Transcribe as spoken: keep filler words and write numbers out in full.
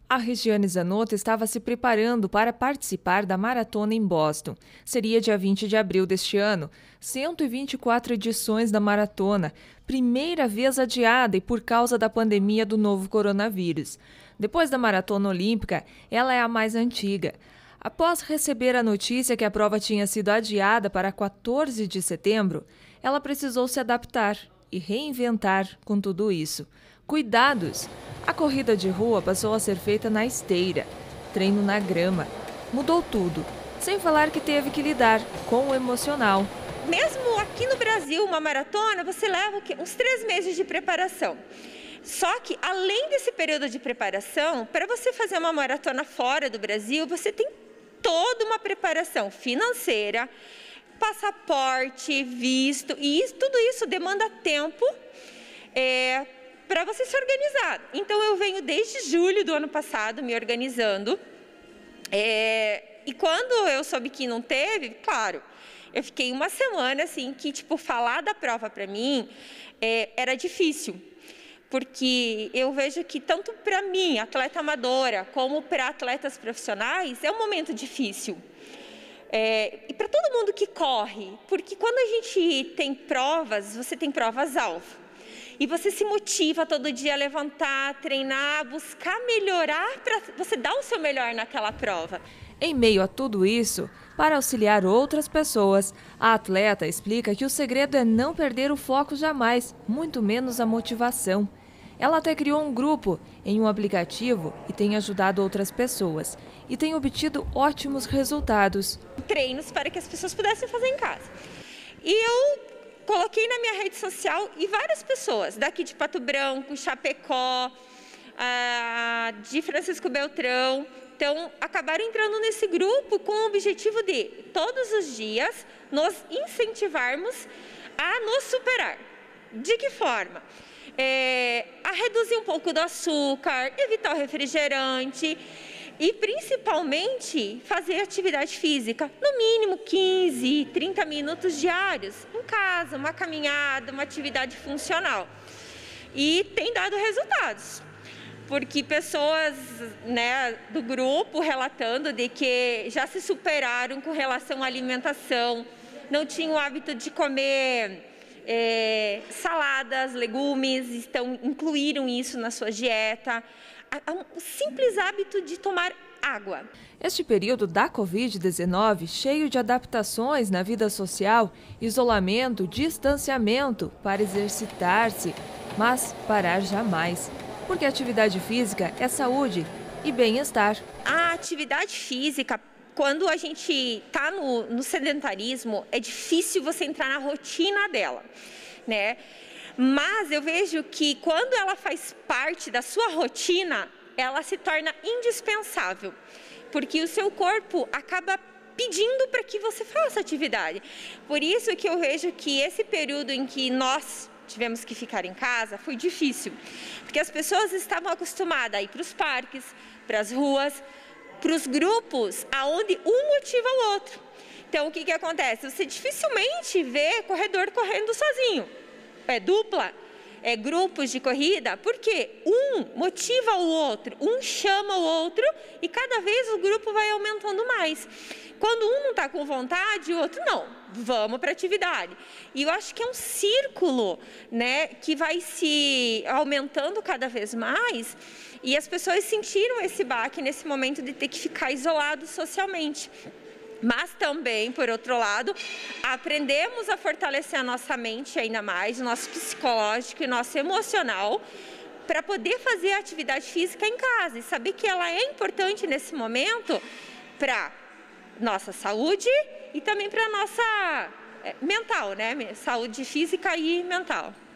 A Regiane Zanotto estava se preparando para participar da maratona em Boston. Seria dia vinte de abril deste ano. cento e vinte e quatro edições da maratona, primeira vez adiada e por causa da pandemia do novo coronavírus. Depois da maratona olímpica, ela é a mais antiga. Após receber a notícia que a prova tinha sido adiada para quatorze de setembro, ela precisou se adaptar e reinventar com tudo isso. Cuidados! A corrida de rua passou a ser feita na esteira, treino na grama. Mudou tudo, sem falar que teve que lidar com o emocional. Mesmo aqui no Brasil, uma maratona, você leva uns três meses de preparação. Só que, além desse período de preparação, para você fazer uma maratona fora do Brasil, você tem toda uma preparação financeira, passaporte, visto, e isso, tudo isso demanda tempo é, para você se organizar. Então, eu venho desde julho do ano passado me organizando, é, e quando eu soube que não teve, claro, eu fiquei uma semana assim, que tipo, falar da prova para mim é, era difícil. Porque eu vejo que tanto para mim, atleta amadora, como para atletas profissionais, é um momento difícil. É, e para todo mundo que corre, porque quando a gente tem provas, você tem provas-alvo. E você se motiva todo dia a levantar, treinar, buscar melhorar para você dar o seu melhor naquela prova. Em meio a tudo isso, para auxiliar outras pessoas, a atleta explica que o segredo é não perder o foco jamais, muito menos a motivação. Ela até criou um grupo em um aplicativo e tem ajudado outras pessoas. E tem obtido ótimos resultados. Treinos para que as pessoas pudessem fazer em casa. E eu coloquei na minha rede social e várias pessoas daqui de Pato Branco, Chapecó, de Francisco Beltrão, então acabaram entrando nesse grupo com o objetivo de, todos os dias, nos incentivarmos a nos superar. De que forma? É, a reduzir um pouco do açúcar, evitar o refrigerante e, principalmente, fazer atividade física, no mínimo quinze, trinta minutos diários, em casa, uma caminhada, uma atividade funcional. E tem dado resultados. Porque pessoas, né, do grupo relatando de que já se superaram com relação à alimentação, não tinham o hábito de comer é, saladas, legumes, então incluíram isso na sua dieta. O simples hábito de tomar água. Este período da covid dezenove, cheio de adaptações na vida social, isolamento, distanciamento para exercitar-se, mas parar jamais. Porque a atividade física é saúde e bem-estar. A atividade física, quando a gente está no, no sedentarismo, é difícil você entrar na rotina dela, né? Mas eu vejo que quando ela faz parte da sua rotina, ela se torna indispensável, porque o seu corpo acaba pedindo para que você faça atividade. Por isso que eu vejo que esse período em que nós tivemos que ficar em casa foi difícil, porque as pessoas estavam acostumadas a ir para os parques, para as ruas, para os grupos, aonde um motiva o outro. Então, o que que acontece? Você dificilmente vê corredor correndo sozinho. É dupla, é grupos de corrida, porque um motiva o outro, um chama o outro e cada vez o grupo vai aumentando mais. Quando um não está com vontade, o outro não, vamos para a atividade. E eu acho que é um círculo, né, que vai se aumentando cada vez mais e as pessoas sentiram esse baque nesse momento de ter que ficar isolados socialmente. Mas também, por outro lado, aprendemos a fortalecer a nossa mente ainda mais, o nosso psicológico e o nosso emocional, para poder fazer a atividade física em casa e saber que ela é importante nesse momento para nossa saúde e também para nossa mental, né? Saúde física e mental.